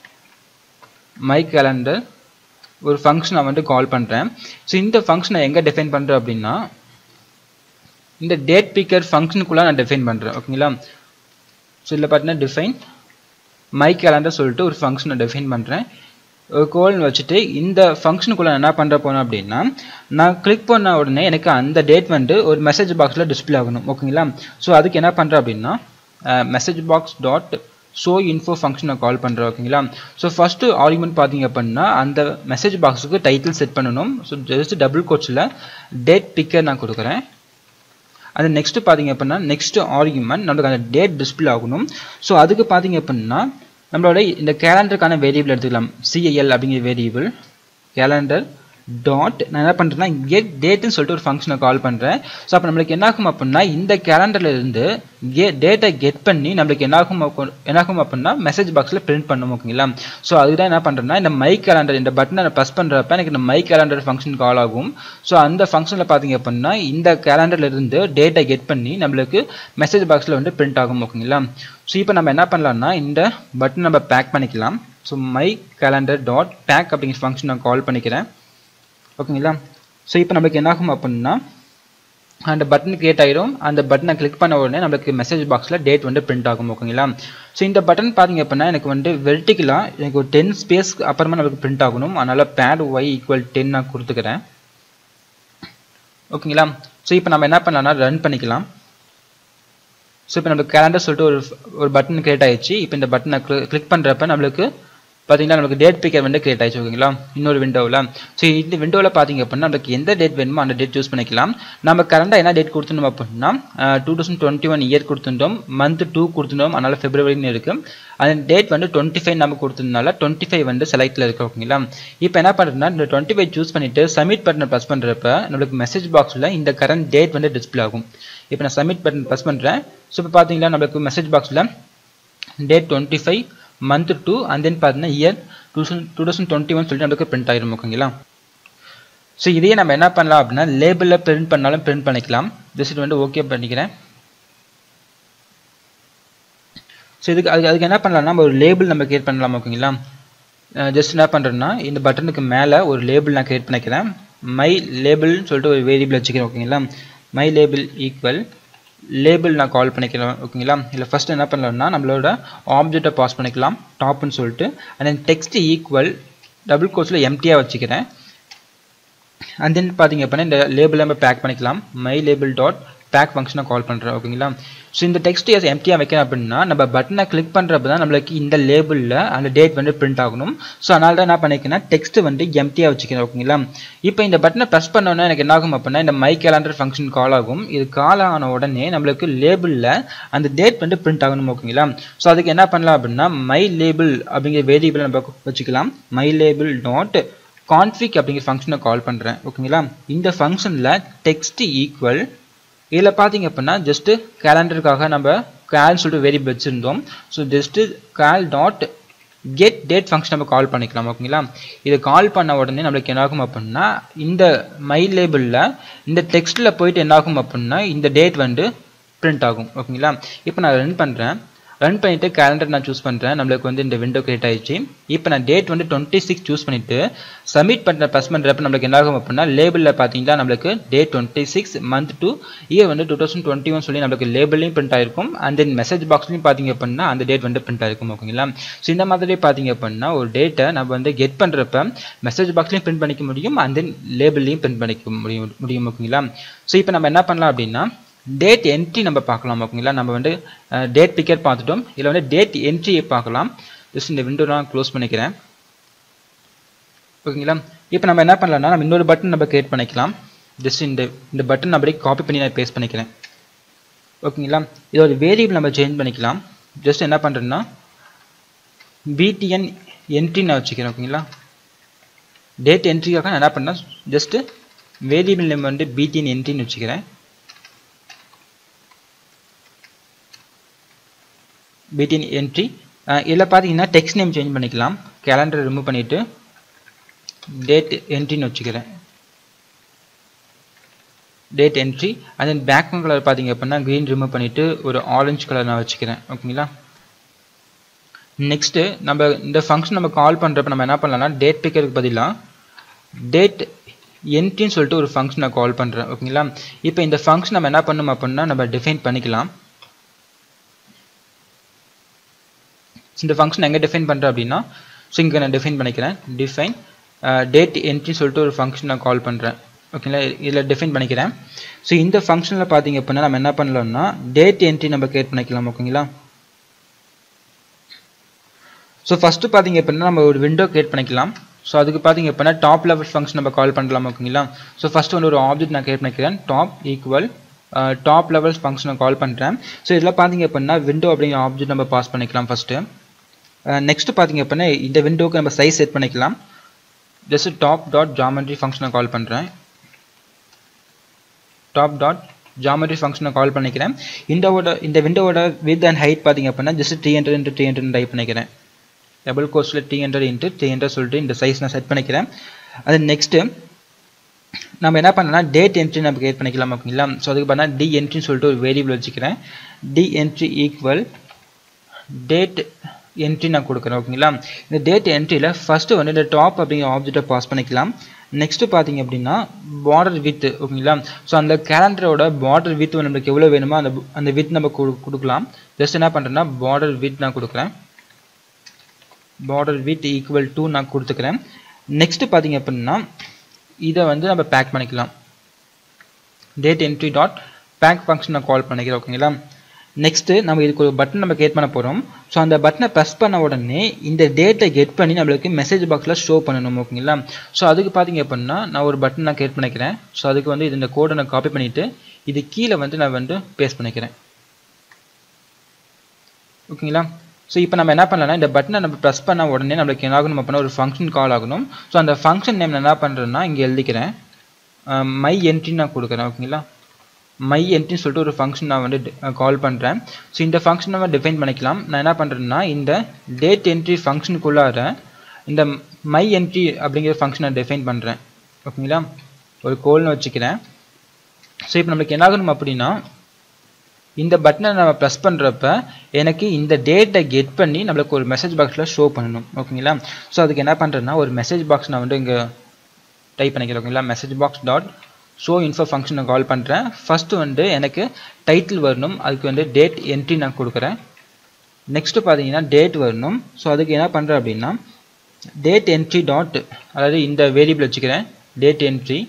மை கேலண்டர் ஒரு ஃபங்க்ஷன் நான் வந்து கால் பண்ணுறேன். ஸோ இந்த ஃபங்க்ஷனை எங்கே டிஃபைன் பண்ணுறேன் அப்படின்னா இந்த டேட் பிக்கர் ஃபங்க்ஷனுக்குள்ளே நான் டிஃபைன் பண்ணுறேன் ஓகேங்களா. ஸோ இதில் பார்த்தீங்கன்னா டிஃபைன் மை கேலண்டர் சொல்லிட்டு ஒரு ஃபங்க்ஷனை டிஃபைன் பண்ணுறேன். ஒரு கோல்னு வச்சுட்டு இந்த ஃபங்க்ஷனுக்குள்ளே என்ன பண்ணுற போனேன் அப்படின்னா நான் கிளிக் பண்ண உடனே எனக்கு அந்த டேட் வந்து ஒரு மெசேஜ் பாக்ஸில் டிஸ்பிளே ஆகணும் ஓகேங்களா. ஸோ அதுக்கு என்ன பண்ணுறேன் அப்படின்னா message box dot show info ஃபங்க்ஷனை கால் பண்ணுறேன் ஓகேங்களா. ஸோ ஃபஸ்ட்டு ஆர்குமெண்ட் பார்த்தீங்க அப்படின்னா அந்த மெசேஜ் பாக்ஸுக்கு டைட்டில் செட் பண்ணணும். ஸோ ஜஸ்ட் டபுள் கோட்ஸில் டேட் பிக்கர் நான் கொடுக்குறேன். அது நெக்ஸ்ட்டு பார்த்தீங்க அப்படின்னா நெக்ஸ்ட்டு ஆர்குமெண்ட் நம்மளுக்கு அந்த டேட் டிஸ்பிளே ஆகணும். ஸோ அதுக்கு பார்த்தீங்க அப்படின்னா நம்மளோட இந்த கேலண்டருக்கான வேரியபிள் எடுத்துக்கலாம். சிஐஎல் அப்படிங்கிற வேரியபிள் கேலண்டர் டாட் நான் என்ன பண்ணுறேன்னா கெட் டேட்டுன்னு சொல்லிட்டு ஒரு ஃபங்க்ஷனை கால் பண்ணுறேன். ஸோ அப்போ நம்மளுக்கு என்னாகும் அப்படின்னா இந்த கேலண்டர்லேருந்து டேட்டை கெட் பண்ணி நம்மளுக்கு என்னாகும் அப்படின்னா மெசேஜ் பாக்ஸில் பிரிண்ட் பண்ணும் ஓகேங்களா. ஸோ அதுதான் என்ன பண்ணுறேன்னா இந்த மை கேலண்டர் இந்த பட்டனை நான் ப்ரெஸ் பண்ணுறப்ப எனக்கு இந்த மை கேலண்டர் ஃபங்க்ஷன் கால் ஆகும். ஸோ அந்த ஃபங்க்ஷனில் பார்த்தீங்க அப்படின்னா இந்த கேலண்டர்லேருந்து டேட்டை கெட் பண்ணி நம்மளுக்கு மெசேஜ் பாக்ஸில் வந்து பிரிண்ட் ஆகும் ஓகேங்களா. ஸோ இப்போ நம்ம என்ன பண்ணலாம்னா இந்த பட்டன் நம்ம பேக் பண்ணிக்கலாம். So my calendar dot pack அப்படிங்கிற ஃபங்க்ஷன் நான் கால் பண்ணிக்கிறேன் ஓகேங்களா. ஸோ இப்போ நம்மளுக்கு என்னாகும் அப்படின்னா அந்த பட்டன் கிரியேட் ஆகிடும். அந்த பட்டனை கிளிக் பண்ண உடனே நம்மளுக்கு மெசேஜ் பாக்ஸில் டேட் வந்து பிரிண்ட் ஆகும் ஓகேங்களா. ஸோ இந்த பட்டன் பார்த்தீங்க அப்படின்னா எனக்கு வந்து வெர்டிக்கலாக எனக்கு ஒரு 10 ஸ்பேஸ் அப்புறமா நம்மளுக்கு பிரிண்ட் ஆகணும். அதனால் பேட் ஒய் ஈக்குவல் 10 நான் கொடுத்துக்கிறேன் ஓகேங்களா. ஸோ இப்போ நம்ம என்ன பண்ணலாம்னா ரன் பண்ணிக்கலாம். ஸோ இப்போ நம்மளுக்கு கேலண்டர் சொல்லிட்டு ஒரு பட்டன் கிரியேட் ஆகிடுச்சு. இப்போ இந்த பட்டனை கிளிக் பண்ணுறப்ப நம்மளுக்கு பார்த்தீங்கன்னா நமக்கு டேட் பிக்கர் வந்து கிரியேட் ஆயிடுச்சு ஓகேங்களா இன்னொரு விண்டோவில். ஸோ இந்த விண்டோவில் பார்த்தீங்க அப்படின்னா நமக்கு எந்த டேட் வேணுமோ அந்த டேட் சூஸ் பண்ணிக்கலாம். நம்ம கரண்டாக என்ன டேட் கொடுத்துருந்தோம் அப்படின்னா 2021 இயர் கொடுத்துருந்தோம், மந்த் 2 கொடுத்துருந்தோம், அதனால் ஃபெப்ரவரின்னு இருக்குது. அந்த டேட் வந்து 25 நம்ம கொடுத்துருந்தனால 25 வந்து செலக்டில் இருக்குது ஓகேங்களா. இப்போ என்ன பண்ணுறதுன்னா இந்த 25 சூஸ் பண்ணிவிட்டு சப்மிட் பட்டனை ப்ரெஸ் பண்ணுறப்ப நம்மளுக்கு மெசேஜ் பாக்ஸில் இந்த கரண்ட் டேட் வந்து டிஸ்பிளே ஆகும். இப்போ நான் சப்மிட் பட்டன் ப்ரெஸ் பண்ணுறேன். ஸோ இப்போ பார்த்தீங்கன்னா நம்மளுக்கு மெசேஜ் பாக்ஸில் டேட் 25 month 2 and then பார்த்தீங்கன்னா இயர் 2021 சொல்லிட்டு நமக்கு பிரிண்ட் ஆகிடும் ஓகேங்களா. ஸோ இதையே நம்ம என்ன பண்ணலாம் அப்படின்னா லேபிளில் பிரிண்ட் பண்ணாலும் பிரிண்ட் பண்ணிக்கலாம். ஜஸ்ட் வந்து ஓகே பண்ணிக்கிறேன். ஸோ அதுக்கு என்ன பண்ணலாம்னா நம்ம ஒரு லேபிள் நம்ம கிரியேட் பண்ணலாம் ஓகேங்களா. ஜஸ்ட் என்ன பண்ணுறேன்னா இந்த பட்டனுக்கு மேலே ஒரு லேபிள் நான் கிரியேட் பண்ணிக்கிறேன். மை லேபிள்னு சொல்லிட்டு ஒரு வேரியபிள் வச்சுக்கிறேன் ஓகேங்களா. மை லேபிள் ஈக்குவல் லேபிள் நான் கால் பண்ணிக்கலாம் ஓகேங்களா. இல்லை ஃபஸ்ட்டு என்ன பண்ணலாம்னா நம்மளோட ஆப்ஜெக்டை பாஸ் பண்ணிக்கலாம் டாப்னு சொல்லிட்டு. And then text equal double கோட்ஸில் எம்டியாக வச்சுக்கிறேன். அண்ட் தென் பார்த்தீங்க அப்படின்னா இந்த லேபிளை நம்ம பேக் பண்ணிக்கலாம். மை லேபிள் டாட் பேக் ஃபங்க்ஷனை கால் பண்ணுறேன் ஓகேங்களா. ஸோ இந்த டெக்ஸ்ட் எம்டியாக வைக்கிறேன் அப்படின்னா நம்ம பட்டனை கிளிக் பண்ணுறப்ப தான் நம்மளுக்கு இந்த லேபிளில் அந்த டேட் வந்து பிரிண்ட் ஆகணும். ஸோ அதனால தான் என்ன பண்ணிக்கிறேன்னா டெக்ஸ்ட் வந்து எம்டியாக வச்சுக்கிறேன் ஓகேங்களா. இப்போ இந்த பட்டனை ப்ரெஸ் பண்ணோன்னா எனக்கு என்ன ஆகும் அப்படின்னா இந்த மை கேலண்டர் ஃபங்க்ஷன் கால் ஆகும். இது கால் ஆன உடனே நம்மளுக்கு லேபிளில் அந்த டேட் வந்து பிரிண்ட் ஆகணும் ஓகேங்களா. ஸோ அதுக்கு என்ன பண்ணலாம் அப்படின்னா மை லேபிள் அப்படிங்கிற வேரியபிளை நம்ம வச்சுக்கலாம். மை லேபிள் டாட் கான்ஃபிக் அப்படிங்கிற ஃபங்க்ஷனை கால் பண்ணுறேன் ஓகேங்களா. இந்த ஃபங்க்ஷனில் டெக்ஸ்ட் ஈக்குவல் இதில் பார்த்தீங்க அப்படின்னா ஜஸ்ட்டு கேலண்டருக்காக நம்ம கால்னு சொல்லிட்டு வேரியபிள் வச்சுருந்தோம். So just call dot get date function நம்ம கால் பண்ணிக்கலாம் ஓகேங்களா. இதை கால் பண்ண உடனே நம்மளுக்கு என்னாகும் அப்படின்னா இந்த மை லேபிளில் இந்த டெக்ஸ்ட்டில் போயிட்டு என்னாகும் அப்படின்னா இந்த டேட் வந்து பிரிண்ட் ஆகும் ஓகேங்களா. இப்போ நான் ரன் பண்ணுறேன். ரன் பண்ணிவிட்டு கேலண்டர் நான் சூஸ் பண்ணுறேன். நம்மளுக்கு வந்து இந்த விண்டோ கிரியேட் ஆகிடுச்சு. இப்போ நான் டேட் வந்து 26 சூஸ் பண்ணிவிட்டு சப்மிட் பண்ணுற ப்ரெஸ் பண்ணுறப்ப நம்மளுக்கு என்ன ஆகும் அப்படின்னா லேபிளில் பார்த்தீங்கன்னா நம்மளுக்கு டேட் 26 மந்த் 2 இயர் வந்து 2021 சொல்லி நம்மளுக்கு லேபிளையும் பிரிண்ட் ஆகிருக்கும். அண்ட் தென் மெசேஜ் பாக்ஸ்லையும் பார்த்தீங்க அப்படின்னா அந்த டேட் வந்து பிரிண்ட் ஆகிருக்கும் ஓகேங்களா. ஸோ இந்த மாதிரி பார்த்தீங்க அப்படின்னா ஒரு டேட்டை நம்ம வந்து கெட் பண்ணுறப்ப மெசேஜ் பாக்ஸ்லையும் பிரிண்ட் பண்ணிக்க முடியும், அண்ட் தென் லேபிளையும் பிரிண்ட் பண்ணிக்க முடியும் ஓகேங்களா. ஸோ இப்போ நம்ம என்ன பண்ணலாம் அப்படின்னா டேட் என்ட்ரி நம்ம பார்க்கலாம் ஓகேங்களா. நம்ம வந்து டேட் பிக்கர் பார்த்துட்டோம். இதில் வந்து டேட் என்ட்ரியை பார்க்கலாம். ஜஸ்ட் இந்த விண்டோ நான் க்ளோஸ் பண்ணிக்கிறேன் ஓகேங்களா. இப்போ நம்ம என்ன பண்ணலாம்னா நம்ம இன்னொரு பட்டன் நம்ம கிரியேட் பண்ணிக்கலாம். ஜஸ்ட் இந்த பட்டன் அப்படியே காப்பி பண்ணி நான் பேஸ்ட் பண்ணிக்கிறேன் ஓகேங்களா. இதோட வேரியபிள் நம்ம சேஞ்ச் பண்ணிக்கலாம். ஜஸ்ட் என்ன பண்ணுறேன்னா பிடிஎன் என்ட்ரி நான் வச்சுக்கிறேன் ஓகேங்களா. டேட் என்ட்ரிக்காக நான் என்ன பண்ணேன் ஜஸ்ட்டு வேரியபிள் நேம் வந்து பிடிஎன் என்ட்ரின்னு வச்சுக்கிறேன். பிடிஎன் என்ட்ரி இதில் பார்த்தீங்கன்னா டெக்ஸ்ட் நேம் சேஞ்ச் பண்ணிக்கலாம். கேலண்டர் ரிமூவ் பண்ணிவிட்டு டேட் என்ட்ரின்னு வச்சுக்கிறேன். Date entry and then background colour பார்த்தீங்க அப்படின்னா க்ரீன் ரிமூவ் பண்ணிவிட்டு ஒரு ஆரஞ்சு கலர் நான் வச்சுக்கிறேன் ஓகேங்களா. நெக்ஸ்ட்டு நம்ம இந்த ஃபங்க்ஷன் நம்ம கால் பண்ணுறப்ப நம்ம என்ன பண்ணலாம்னா டேட் பிக்கருக்கு பதிலாக டேட் என்ட்ரின்னு சொல்லிட்டு ஒரு ஃபங்க்ஷன் நான் கால் பண்ணுறேன் ஓகேங்களா. இப்போ இந்த ஃபங்க்ஷன் நம்ம என்ன பண்ணணும் அப்படின்னா நம்ம டிஃபைன் பண்ணிக்கலாம். இந்த ஃபங்க்ஷன் எங்கே டிஃபைன் பண்ணுறேன் அப்படின்னா ஸோ இங்கே நான் டிஃபைன் பண்ணிக்கிறேன். டிஃபைன் டேட் என்ட்ரின்னு சொல்லிட்டு ஒரு ஃபங்க்ஷன் நான் கால் பண்ணுறேன் ஓகேங்களா. இதில் டிஃபைன் பண்ணிக்கிறேன். ஸோ இந்த ஃபங்க்ஷனில் பார்த்தீங்க அப்படின்னா நம்ம என்ன பண்ணலாம்னா டேட் என்ட்ரி நம்ம கிரியேட் பண்ணிக்கலாம் ஓகேங்களா. ஸோ ஃபஸ்ட்டு பார்த்தீங்க அப்படின்னா நம்ம ஒரு விண்டோ கிரியேட் பண்ணிக்கலாம். ஸோ அதுக்கு பார்த்தீங்க அப்படின்னா டாப் லெவல் ஃபங்க்ஷன் நம்ம கால் பண்ணலாம் ஓகேங்களா. ஸோ ஃபஸ்ட்டு வந்து ஒரு ஆப்ஜெக்ட் நான் கிரியேட் பண்ணிக்கிறேன். டாப் ஈக்குவல் டாப் லெவல் ஃபங்க்ஷனை கால் பண்ணுறேன். ஸோ இதில் பார்த்தீங்க அப்படின்னா விண்டோ அப்படிங்கிற ஆப்ஜெக்ட் நம்ம பாஸ் பண்ணிக்கலாம் ஃபஸ்ட்டு. நெக்ஸ்ட்டு பார்த்தீங்க அப்படின்னா இந்த விண்டோவுக்கு நம்ம சைஸ் செட் பண்ணிக்கலாம். ஜஸ்ட் டாப் டாட் ஜாமெட்ரி ஃபங்க்ஷனை கால் பண்ணுறேன். டாப் டாட் ஜாமெட்ரி ஃபங்க்ஷனை கால் பண்ணிக்கிறேன். இந்த விண்டோவோட வித் அண்ட் ஹைட் பார்த்தீங்க அப்படின்னா ஜஸ்ட் 300 × 300 டைப் பண்ணிக்கிறேன். டபுள் கோர்ஸில் 300 × 300 சொல்லிட்டு இந்த சைஸ் நான் செட் பண்ணிக்கிறேன். அது நெக்ஸ்ட்டு நம்ம என்ன பண்ணலாம் டேட் என்ட்ரி நம்ம கிரியேட் பண்ணிக்கலாம் ஓகேங்களா. ஸோ அதுக்கு பார்த்தா டி என்ட்ரின்னு சொல்லிட்டு ஒரு வேரியபிள் வச்சுக்கிறேன். D entry equal date entry நான் கொடுக்குறேன் ஓகேங்களா. இந்த டேட் என்ட்ரியில் ஃபஸ்ட்டு வந்து இந்த டாப் அப்படிங்கிற ஆப்ஜெக்டை பாஸ் பண்ணிக்கலாம். நெக்ஸ்ட்டு பார்த்தீங்க அப்படின்னா பார்டர் வித் ஓகேங்களா. ஸோ அந்த கேலண்டரோட பார்டர் வித் நம்மளுக்கு எவ்வளோ வேணுமோ அந்த வித் நம்ம கொடுக்கலாம். ஜஸ்ட் என்ன பண்ணுறேன்னா பார்டர் வித் நான் கொடுக்குறேன். பார்டர் வித் ஈக்குவல் டு நான் கொடுத்துக்கிறேன். நெக்ஸ்ட்டு பார்த்தீங்க அப்படின்னா இதை வந்து நம்ம பேக் பண்ணிக்கலாம். டேட் என்ட்ரி டாட் பேக் ஃபங்க்ஷனை கால் பண்ணிக்கிறேன் ஓகேங்களா. நெக்ஸ்ட்டு நம்ம இதுக்கு ஒரு பட்டன் நம்ம கிரியேட் பண்ண போகிறோம். ஸோ அந்த பட்டனை ப்ரெஸ் பண்ண உடனே இந்த டேட்டை கெட் பண்ணி நம்மளுக்கு மெசேஜ் பாக்ஸில் ஷோ பண்ணணும். ஓகேங்களா? ஸோ அதுக்கு பார்த்தீங்க அப்படின்னா நான் ஒரு பட்டன் நான் கிரியேட் பண்ணிக்கிறேன். ஸோ அதுக்கு வந்து இந்த கோடை நான் காப்பி பண்ணிவிட்டு இது கீழே வந்து நான் வந்து பேஸ்ட் பண்ணிக்கிறேன். ஓகேங்களா? ஸோ இப்போ நம்ம என்ன பண்ணலாம்னா இந்த பட்டனை நம்ம ப்ரெஸ் பண்ண உடனே நம்மளுக்கு என்ன ஆகணும் அப்படின்னா ஒரு ஃபங்க்ஷன் கால் ஆகணும். ஸோ அந்த ஃபங்க்ஷன் நேம் நான் என்ன பண்ணுறேன்னா இங்கே எழுதிக்கிறேன். மை என்ட்ரி நான் கொடுக்குறேன். ஓகேங்களா? மை என்ட்ரின்னு சொல்லிட்டு ஒரு ஃபங்க்ஷன் நான் வந்து கால் பண்ணுறேன். ஸோ இந்த ஃபங்க்ஷன் நம்ம டிஃபைன் பண்ணிக்கலாம். நான் என்ன பண்ணுறேன்னா இந்த டேட் என்ட்ரி ஃபங்க்ஷனுக்குள்ளார இந்த மை என்ட்ரி அப்படிங்கிற ஃபங்க்ஷன் நான் டிஃபைன் பண்ணுறேன். ஓகேங்களா? ஒரு கோல்னு வச்சுக்கிறேன். ஸோ இப்போ நம்மளுக்கு என்ன ஆகணும் அப்படின்னா இந்த பட்டனை நம்ம ப்ரெஸ் பண்ணுறப்ப எனக்கு இந்த டேட்டை கெட் பண்ணி நம்மளுக்கு ஒரு மெசேஜ் பாக்ஸில் ஷோ பண்ணணும். ஓகேங்களா? ஸோ அதுக்கு என்ன பண்ணுறேன்னா ஒரு மெசேஜ் பாக்ஸ் நான் வந்து இங்கே டைப் பண்ணிக்கிறேன். ஓகேங்களா? Message box dot show info function நான் கால் பண்ணுறேன். ஃபஸ்ட்டு வந்து எனக்கு டைட்டில் வரணும். அதுக்கு வந்து டேட் என்ட்ரி நான் கொடுக்குறேன். நெக்ஸ்ட்டு பார்த்தீங்கன்னா டேட் வரணும். ஸோ அதுக்கு என்ன பண்ணுறேன் அப்படின்னா டேட் என்ட்ரி டாட் அதாவது இந்த வேரியபிள் வச்சுக்கிறேன். Date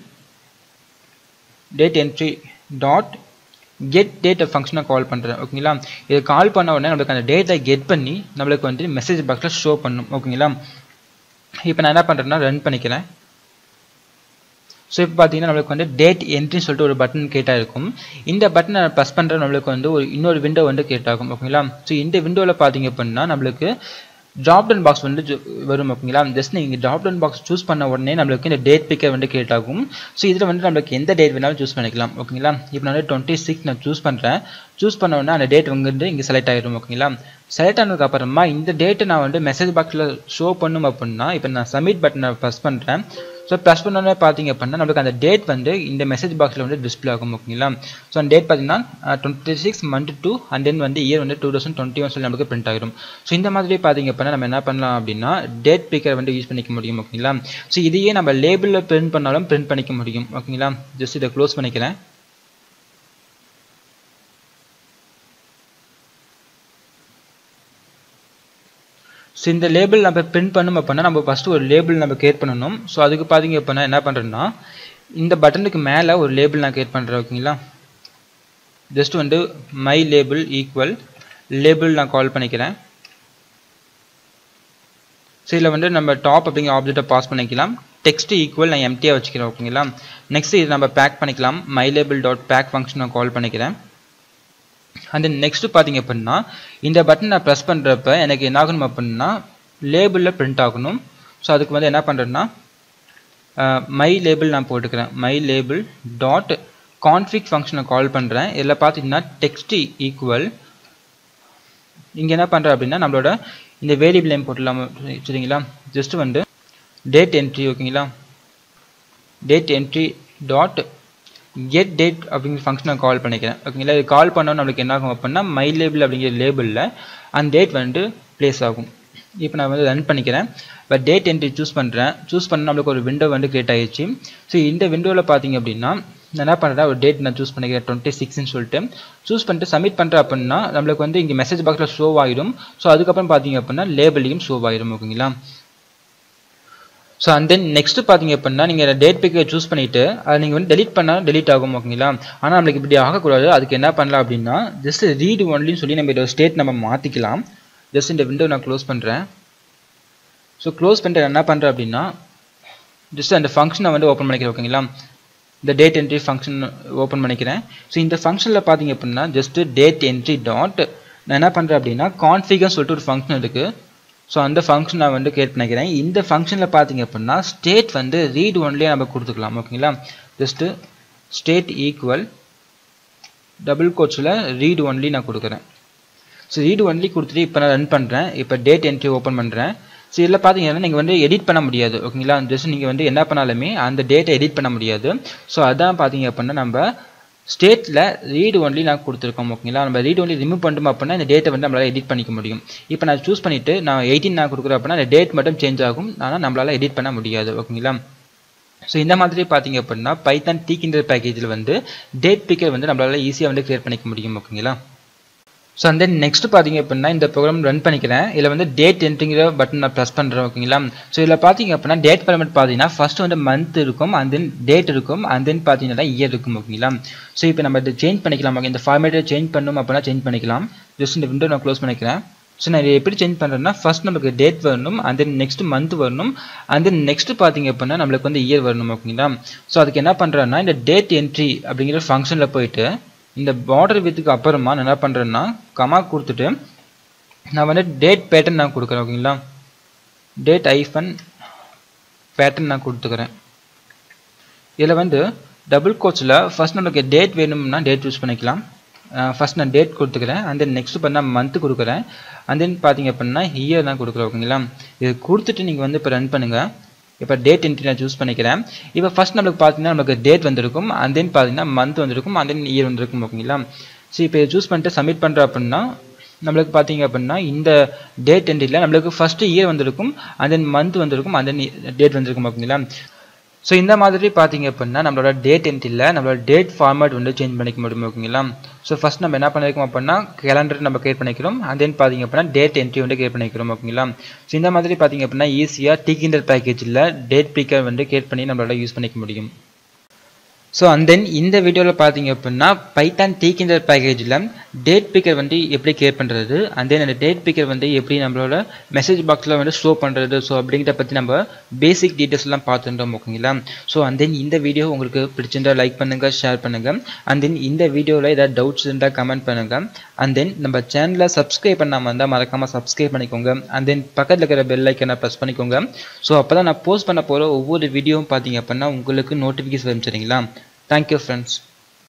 entry dot get date ஃபங்க்ஷனை கால் பண்ணுறேன். ஓகேங்களா? இதை கால் பண்ண உடனே நம்மளுக்கு அந்த டேட்டை கெட் பண்ணி நம்மளுக்கு வந்து மெசேஜ் பாக்ஸில் ஷோ பண்ணும். ஓகேங்களா? இப்போ நான் என்ன பண்ணுறேன்னா ரன் பண்ணிக்கிறேன். ஸோ இப்போ பார்த்தீங்கன்னா நம்மளுக்கு வந்து டேட் என்ட்ரின்னு சொல்லிட்டு ஒரு பட்டன் கேட்டால் இருக்கும். இந்த பட்டனை ப்ரெஸ் பண்ணுற நம்மளுக்கு வந்து இன்னொரு விண்டோ வந்து கேட்டாகும். ஓகேங்களா? ஸோ இந்த விண்டோவில் பார்த்தீங்க அப்படின்னா நம்மளுக்கு ட்ராப் டவுன் பாக்ஸ் வந்து வரும். ஓகேங்களா? ஜஸ்ட் நீங்கள் ட்ராப் டவுன் பாக்ஸ் சூஸ் பண்ண உடனே நம்மளுக்கு இந்த டேட் பிக்கர் வந்து கிரியேட் ஆகும். ஸோ இதில் வந்து நம்மளுக்கு எந்த டேட் வேணாலும் சூஸ் பண்ணிக்கலாம். ஓகேங்களா? இப்போ நான் வந்து 26 நான் சூஸ் பண்ணுறேன். சூஸ் பண்ண உடனே அந்த டேட் வந்து இங்கே செலக்ட் ஆகிடும். ஓகேங்களா? செலக்ட் ஆனதுக்கு அப்புறமா இந்த டேட்டை நான் வந்து மெசேஜ் பாக்ஸில் ஷோ பண்ணும் அப்படின்னா இப்போ நான் சப்மிட் பட்டனை ப்ரெஸ் பண்ணுறேன். ஸோ ப்ரெஸ் பண்ணோன்னே பார்த்தீங்க அப்படின்னா நம்மளுக்கு அந்த டேட் வந்து இந்த மெசேஜ் பாக்ஸில் வந்து டிஸ்பிளே ஆகும். ஓகேங்களா? ஸோ அந்த டேட் பார்த்தீங்கன்னா 26 month 2 and then வந்து இயர் வந்து 2021 சொல்லி நம்மளுக்கு பிரிண்ட் ஆகிடும். ஸோ இந்த மாதிரி பார்த்தீங்க அப்படின்னா நம்ம என்ன பண்ணலாம் அப்படின்னா டேட் பிக்கர் வந்து யூஸ் பண்ணிக்க முடியும். ஓகேங்களா? ஸோ இதையே நம்ம லேபிளில் பிரிண்ட் பண்ணாலும் பிரிண்ட் பண்ணிக்க முடியும். ஓகேங்களா? ஜஸ்ட் இதை க்ளோஸ் பண்ணிக்கிறேன். ஸோ இந்த லேபிள் நம்ம பிரிண்ட் பண்ணணும் அப்படின்னா நம்ம ஃபஸ்ட்டு ஒரு லேபிள் நம்ம கிரியேட் பண்ணணும். ஸோ அதுக்கு பார்த்தீங்க அப்படின்னா என்ன பண்ணுறேன்னா இந்த பட்டனுக்கு மேலே ஒரு லேபிள் நான் கிரியேட் பண்ணுறேன். ஓகேங்களா? ஜஸ்ட் வந்து மை லேபிள் ஈக்குவல் லேபிள் நான் கால் பண்ணிக்கிறேன். ஸோ இதில் வந்து நம்ம டாப் அப்படிங்கிற ஆப்ஜெக்டை பாஸ் பண்ணிக்கலாம். டெக்ஸ்ட் ஈக்குவல் நான் எம்டியாக வச்சுக்கிறேன். ஓகேங்களா? நெக்ஸ்ட் இது நம்ம பேக் பண்ணிக்கலாம். My label dot pack function நான் கால் பண்ணிக்கிறேன். அண்ட் தென் நெக்ஸ்ட் பார்த்தீங்க அப்படின்னா இந்த பட்டன் நான் ப்ரெஸ் பண்ணுறப்ப எனக்கு என்ன ஆகணும் அப்படின்னா லேபிளில் பிரிண்ட் ஆகணும். ஸோ அதுக்கு வந்து என்ன பண்ணுறேன்னா மை லேபிள் நான் போட்டுக்கிறேன். மை லேபிள் டாட் கான்ஃபிக் ஃபங்க்ஷனை கால் பண்ணுறேன். இதில் பார்த்தீங்கன்னா டெக்ஸ்ட் ஈக்குவல் இங்கே என்ன பண்ணுறேன் அப்படின்னா நம்மளோட இந்த வேரியபிள் நேம் போட்டுடலாம். சரிங்களா? ஜஸ்ட் வந்து டேட் என்ட்ரி. ஓகேங்களா? Date entry dot get date அப்படிங்கிற ஃபங்க்ஷனை கால் பண்ணிக்கிறேன். ஓகேங்களா? இது கால் பண்ணோன்னு நம்மளுக்கு என்ன ஆகும் அப்படின்னா மை லேபிள் அப்படிங்கிற லேபிளில் அந்த டேட் வந்து ப்ளேஸ் ஆகும். இப்போ நான் வந்து ரன் பண்ணிக்கிறேன். இப்போ டேட் என்ட்ரி சூஸ் பண்ணுறேன். சூஸ் பண்ண நம்மளுக்கு ஒரு விண்டோ வந்து கிரியேட் ஆகிடுச்சு. ஸோ இந்த விண்டோவில் பார்த்தீங்க அப்படின்னா நான் என்ன பண்ணுறேன் ஒரு டேட் நான் சூஸ் பண்ணிக்கிறேன் 26ன்னு சொல்லிட்டு சூஸ் பண்ணிட்டு சப்மிட் பண்ணுறேன் அப்படின்னா நம்மளுக்கு வந்து இங்கே மெசேஜ் பாக்ஸில் ஷோ ஆகிடும். ஸோ அதுக்கப்புறம் பார்த்தீங்க அப்படின்னா லேபிளையும் ஷோ ஆகிடும். ஓகேங்களா? ஸோ அண்ட் தென் நெக்ஸ்ட் பார்த்தீங்க அப்படின்னா நீங்கள் டேட் பிக்கை சூஸ் பண்ணிவிட்டு அதை நீங்கள் வந்து டெலிட் பண்ணாலும் டெலிட் ஆகும். ஓகேங்களா? ஆனால் நம்மளுக்கு இப்படி ஆகக்கூடாது. அதுக்கு என்ன பண்ணலாம் அப்படின்னா ஜஸ்ட் ரீட் ஒன்லின்னு சொல்லி நம்ம இதோட ஸ்டேட் நம்ம மாற்றிக்கலாம். ஜஸ்ட் இந்த விண்டோ நான் க்ளோஸ் பண்ணுறேன். ஸோ க்ளோஸ் பண்ணிட்டு என்ன பண்ணுறேன் அப்படின்னா ஜஸ்ட் அந்த ஃபங்க்ஷனை வந்து ஓப்பன் பண்ணிக்கிறேன். ஓகேங்களா? இந்த டேட் என்ட்ரி ஃபங்க்ஷன் ஓப்பன் பண்ணிக்கிறேன். ஸோ இந்த ஃபங்க்ஷனில் பார்த்தீங்க அப்படின்னா ஜஸ்ட் டேட் என்ட்ரி டாட் நான் என்ன பண்ணுறேன் அப்படின்னா கான்ஃபிகர்னு சொல்லிட்டு ஒரு ஃபங்க்ஷன் இருக்குது. ஸோ அந்த ஃபங்க்ஷன் நான் வந்து கிரியேட் பண்ணிக்கிறேன். இந்த ஃபங்க்ஷனில் பார்த்தீங்க அப்படின்னா ஸ்டேட் வந்து ரீட் ஒன்லியே நம்ம கொடுத்துக்கலாம். ஓகேங்களா? ஜஸ்ட்டு ஸ்டேட் ஈக்குவல் டபுள் கோட்ஸில் ரீட் ஒன்லி நான் கொடுக்குறேன். ஸோ ரீட் ஒன்லி கொடுத்துட்டு இப்போ நான் ரன் பண்ணுறேன். இப்போ டேட் என்ட்ரி ஓப்பன் பண்ணுறேன். ஸோ இதில் பார்த்தீங்கன்னா நீங்கள் வந்து எடிட் பண்ண முடியாது. ஓகேங்களா? ஜஸ்ட் நீங்கள் வந்து என்ன பண்ணாலுமே அந்த டேட்டை எடிட் பண்ண முடியாது. ஸோ அதான் பார்த்தீங்க அப்படின்னா நம்ம ஸ்டேட்டில் ரீட் ஒன்லி நான் கொடுத்துருக்கோம். ஓகேங்களா? நம்ம ரீட் ஒன்லி ரிமூவ் பண்ணிட்டோம் அப்படின்னா இந்த டேட்டை வந்து நம்மளால் எடிட் பண்ணிக்க முடியும். இப்போ நான் சூஸ் பண்ணிவிட்டு நான் 18 நான் கொடுக்குறேன் அப்படின்னா அந்த டேட் மட்டும் சேஞ்ச் ஆகும். ஆனால் நம்மளால் எடிட் பண்ண முடியாது. ஓகேங்களா? ஸோ இந்த மாதிரி பார்த்தீங்க அப்படின்னா பைத்தான் Tkinter பேக்கேஜில் வந்து டேட் பிக்கர் வந்து நம்மளால் ஈஸியாக வந்து கிரியேட் பண்ணிக்க முடியும். ஓகேங்களா? ஸோ அந்த next பார்த்தீங்க அப்படின்னா இந்த ப்ரோக்ராம் ரன் பண்ணிக்கிறேன். இதில் வந்து டேட் என்ட்ரிங்கிற பட்டன் நான் ப்ரெஸ் பண்ணுறேன் ஓகேங்களா. ஸோ இதில் பார்த்தீங்க அப்படின்னா டேட் ஃபார்மேட் பார்த்தீங்கன்னா ஃபர்ஸ்ட் வந்து மந்த் இருக்கும், அண்ட் தென் டேட் இருக்கும், அண்ட் தென் பார்த்தீங்கன்னா இயர் இருக்கும் ஓகேங்களா. ஸோ இப்போ நம்ம இதை சேஞ்ச் பண்ணிக்கலாம். இந்த ஃபார்மேட்டை சேஞ்ச் பண்ணணும் அப்படின்னா சேஞ்ச் பண்ணிக்கலாம். ஜஸ்ட் இந்த விண்டோ நான் க்ளோஸ் பண்ணிக்கிறேன். ஸோ நான் இதை எப்படி சேஞ்ச் பண்ணுறேன்னா ஃபர்ஸ்ட் நமக்கு டேட் வரணும், அண்ட் தென் நெக்ஸ்ட் மந்த் வரணும், அண்ட் தென் நெக்ஸ்ட் பார்த்தீங்க அப்படின்னா நம்மளுக்கு வந்து இயர் வரணும் ஓகேங்களா. ஸோ அதுக்கு என்ன பண்ணுறேன்னா இந்த டேட் என்ட்ரி அப்படிங்கிற ஃபங்க்ஷனில் போயிட்டு இந்த பார்டர் வித்துக்கு அப்புறமா நான் என்ன பண்ணுறேன்னா கமா கொடுத்துட்டு நான் வந்து டேட் பேட்டர்ன் நான் கொடுக்குறேன் ஓகேங்களா. டேட் ஐஃபன் பேட்டர்ன் நான் கொடுத்துக்கிறேன். இதில் வந்து டபுள் கோட்ஸில் ஃபர்ஸ்ட் நமக்கு டேட் வேணும்னா டேட் யூஸ் பண்ணிக்கலாம். ஃபர்ஸ்ட் நான் டேட் கொடுத்துக்கிறேன், அண்ட் தென் நெக்ஸ்ட் பண்ணால் மந்த் கொடுக்குறேன், அண்ட் தென் பார்த்தீங்க அப்படின்னா இயர் தான் கொடுக்குறேன் ஓகேங்களா. இது கொடுத்துட்டு நீங்கள் வந்து இப்போ ரன் பண்ணுங்கள். இப்போ டேட் என்ட்ரி நான் சூஸ் பண்ணிக்கிறேன். இப்போ ஃபர்ஸ்ட் நம்மளுக்கு பார்த்தீங்கன்னா நமக்கு டேட் வந்திருக்கும், அண்ட் தென் பார்த்தீங்கன்னா மந்த் வந்திருக்கும், அண்ட் தென் இயர் வந்திருக்கும் ஓகேங்களா. ஸோ இப்போ சூஸ் பண்ணிட்டு சப்மிட் பண்ணுறோம் அப்படின்னா நம்மளுக்கு பார்த்தீங்க அப்படின்னா இந்த டேட் என்ட்ரியில் நம்மளுக்கு ஃபர்ஸ்ட் இயர் வந்திருக்கும், அண்ட் தென் மந்த் வந்திருக்கும், அண்ட் தென் டேட் வந்திருக்கும் ஓகேங்களா. ஸோ இந்த மாதிரி பார்த்தீங்க அப்படின்னா நம்மளோட டேட் என்ட்ரியில் நம்மளோட டேட் ஃபார்மேட் வந்து சேஞ்ச் பண்ணிக்க முடியும் ஓகேங்களா. ஸோ ஃபர்ஸ்ட் நம்ம என்ன பண்ணிருக்கோம் அப்படின்னா கேலண்டர் நம்ம கிரியேட் பண்ணிக்கிறோம், அண்ட் தென் பார்த்தீங்க அப்படின்னா டேட் என்ட்ரி வந்து கிரியேட் பண்ணிக்கிறோம் ஓகேங்களா. ஸோ இந்த மாதிரி பார்த்தீங்க அப்படின்னா ஈஸியாக Tkinter பேக்கேஜில் டேட் பிக்கர் வந்து கிரியேட் பண்ணி நம்மளால யூஸ் பண்ணிக்க முடியும். ஸோ அண்ட் தென் இந்த வீடியோவில் பார்த்தீங்க அப்படின்னா பைத்தான் Tkinter பேக்கேஜில் டேட் பிக்கர் வந்து எப்படி கிரியேட் பண்ணுறது, அண்ட் தென் அந்த டேட் பிக்கர் வந்து எப்படி நம்மளோட மெசேஜ் பாக்ஸில் வந்து ஷோ பண்ணுறது, ஸோ அப்படிங்கிறத பற்றி நம்ம பேசிக் டீட்டெயில்ஸ்லாம் பார்த்துட்டோம் ஓகேங்களா. ஸோ அண்ட் தென் இந்த வீடியோ உங்களுக்கு பிடிச்சிருந்தா லைக் பண்ணுங்கள், ஷேர் பண்ணுங்கள், அண்ட் தென் இந்த வீடியோவில் ஏதாவது டவுட்ஸ் இருந்தால் கமெண்ட் பண்ணுங்கள், அண்ட் தென் நம்ம சேனலை சப்ஸ்கிரைப் பண்ணாமல் இருந்தால் மறக்காமல் சப்ஸ்கிரைப் பண்ணிக்கோங்க, அண்ட் தென் பக்கத்தில் இருக்கிற பெல் ஐக்கனை ப்ரெஸ் பண்ணிக்கோங்க. ஸோ அப்போ தான் நான் போஸ்ட் பண்ண போகிற ஒவ்வொரு வீடியோவும் பார்த்தீங்க அப்படின்னா உங்களுக்கு நோட்டிஃபிகேஷன் வரும் சரிங்களா. Thank you friends.